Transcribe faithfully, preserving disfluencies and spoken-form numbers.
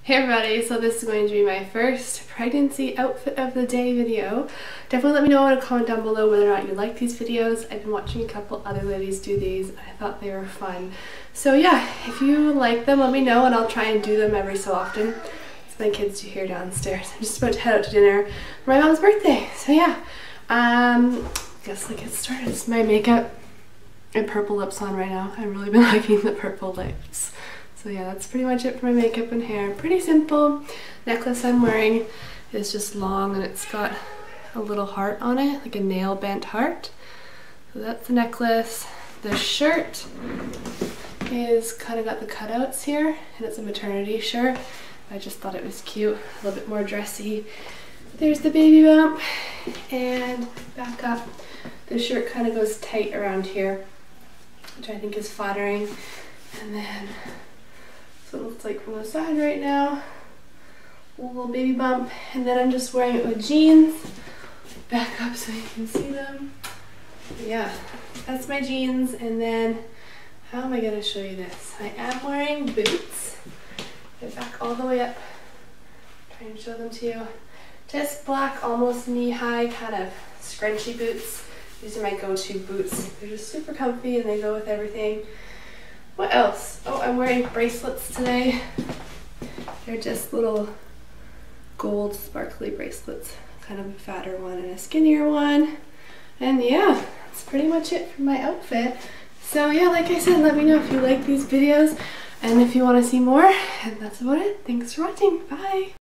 Hey everybody, so this is going to be my first pregnancy outfit of the day video. Definitely let me know in a comment down below whether or not you like these videos. I've been watching a couple other ladies do these and I thought they were fun. So yeah, if you like them, let me know and I'll try and do them every so often. It's my kids to hear downstairs. I'm just about to head out to dinner for my mom's birthday. So yeah, um, I guess let's get started. It's my makeup and purple lips on right now. I've really been liking the purple lips. So yeah, that's pretty much it for my makeup and hair. Pretty simple. Necklace I'm wearing is just long and it's got a little heart on it, like a nail bent heart. So that's the necklace. The shirt is kind of got the cutouts here and it's a maternity shirt. I just thought it was cute, a little bit more dressy. There's the baby bump and back up. The shirt kind of goes tight around here, which I think is flattering. And then that's what it looks like from the side right now. A little baby bump, and then I'm just wearing it with jeans. Back up so you can see them. But yeah, that's my jeans, and then how am I gonna show you this? I am wearing boots. Get back all the way up. Try and show them to you. Just black, almost knee-high, kind of scrunchy boots. These are my go-to boots. They're just super comfy and they go with everything. What else? Oh, I'm wearing bracelets today. They're just little gold sparkly bracelets. Kind of a fatter one and a skinnier one. And yeah, that's pretty much it for my outfit. So yeah, like I said, let me know if you like these videos and if you want to see more. And that's about it. Thanks for watching. Bye!